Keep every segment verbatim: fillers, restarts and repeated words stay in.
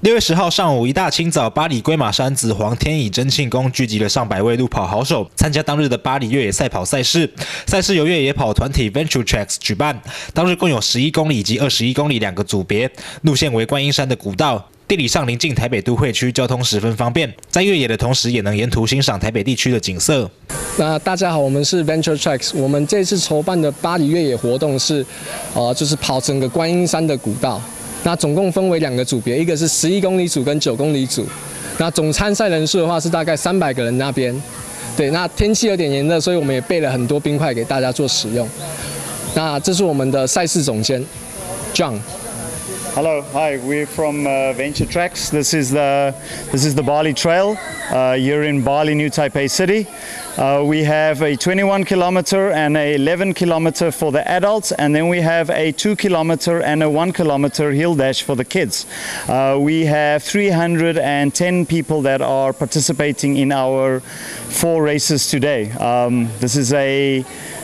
六月十号上午一大清早，巴黎龟马山紫黄天乙真庆宫聚集了上百位路跑好手，参加当日的巴黎越野赛跑赛事。赛事由越野跑团体 Venture Tracks 举办，当日共有十一公里以及二十一公里两个组别，路线为观音山的古道。 地理上临近台北都会区，交通十分方便，在越野的同时，也能沿途欣赏台北地区的景色。 那大家好，我们是 Venture Tracks， 我们这次筹办的巴黎越野活动是，呃，就是跑整个观音山的古道。那总共分为两个组别，一个是十一公里组跟九公里组。那总参赛人数的话是大概三百个人那边。对，那天气有点炎热，所以我们也备了很多冰块给大家做使用。那这是我们的赛事总监 John。 Hello, hi. We're from uh, Venture Tracks. This is the this is the Bali Trail. Uh, here in Bali, New Taipei City. Uh, we have a twenty-one kilometer and a eleven kilometer for the adults, and then we have a two kilometer and a one kilometer hill dash for the kids. Uh, we have three hundred ten people that are participating in our four races today. Um, this is a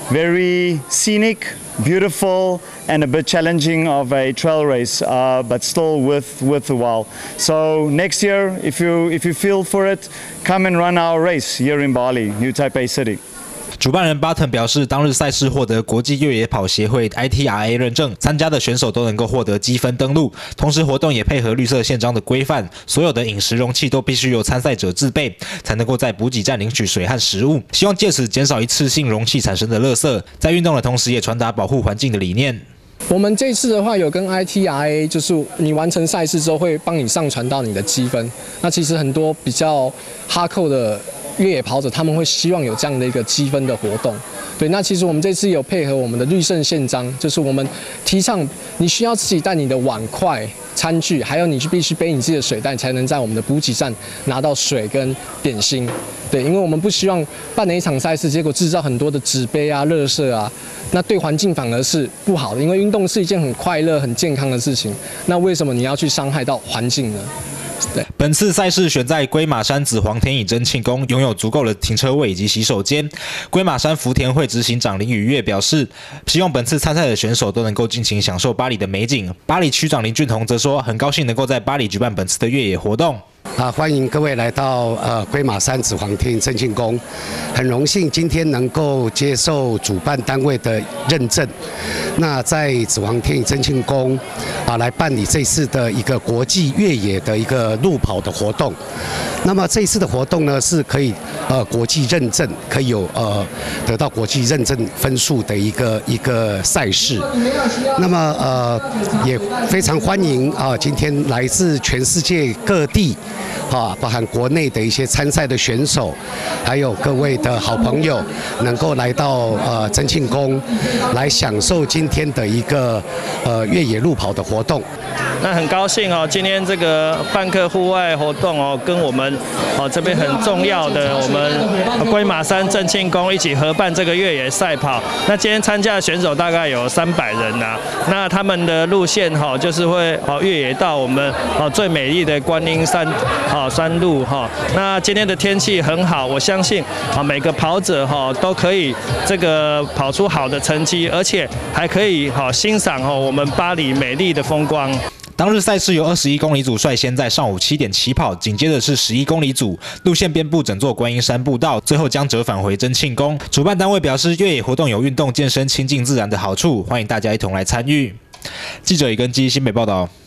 very scenic, beautiful, and a bit challenging of a trail race, uh, but still worth worth a while. So next year, if you if you feel for it, come and run our race here in Bali, New Taipei City. 主办人巴腾表示，当日赛事获得国际越野跑协会 I T R A 认证，参加的选手都能够获得积分登录。同时，活动也配合绿色宪章的规范，所有的饮食容器都必须由参赛者自备，才能够在补给站领取水和食物。希望借此减少一次性容器产生的垃圾，在运动的同时也传达保护环境的理念。 我们这次的话有跟 I T R A， 就是你完成赛事之后会帮你上传到你的积分。那其实很多比较哈扣的越野跑者，他们会希望有这样的一个积分的活动。对，那其实我们这次有配合我们的绿色宪章，就是我们提倡你需要自己带你的碗筷、餐具，还有你必须背你自己的水袋，才能在我们的补给站拿到水跟点心。对，因为我们不希望办了一场赛事，结果制造很多的纸杯啊、垃圾啊。 那对环境反而是不好的，因为运动是一件很快乐、很健康的事情。那为什么你要去伤害到环境呢？对， 本次赛事选在龟马山紫黄天乙真庆宫，拥有足够的停车位以及洗手间。龟马山福田会执行长林宇月表示，希望本次参赛的选手都能够尽情享受巴黎的美景。巴黎区长林俊宏则说，很高兴能够在巴黎举办本次的越野活动。 啊，欢迎各位来到呃龟马山紫黄天乙真庆宫，很荣幸今天能够接受主办单位的认证。那在紫黄天乙真庆宫啊，来办理这次的一个国际越野的一个路跑的活动。那么这一次的活动呢，是可以呃国际认证，可以有呃得到国际认证分数的一个一个赛事。那么呃也非常欢迎啊，今天来自全世界各地。 啊，包含国内的一些参赛的选手，还有各位的好朋友，能够来到呃真庆宫，来享受今天的一个呃越野路跑的活动。 那很高兴哦，今天这个泛客户外活动哦，跟我们哦这边很重要的我们龟马山真庆宫一起合办这个越野赛跑。那今天参加的选手大概有三百人呐、啊。那他们的路线哈、哦，就是会哦越野到我们哦最美丽的观音山。 好，山路哈，那今天的天气很好，我相信啊每个跑者哈都可以这个跑出好的成绩，而且还可以好欣赏哈我们巴黎美丽的风光。 当日赛事由二十一公里组率先在上午七点起跑，紧接着是十一公里组，路线遍布整座观音山步道，最后将折返回真庆宫。主办单位表示，越野活动有运动健身、亲近自然的好处，欢迎大家一同来参与。记者已跟基新北报道。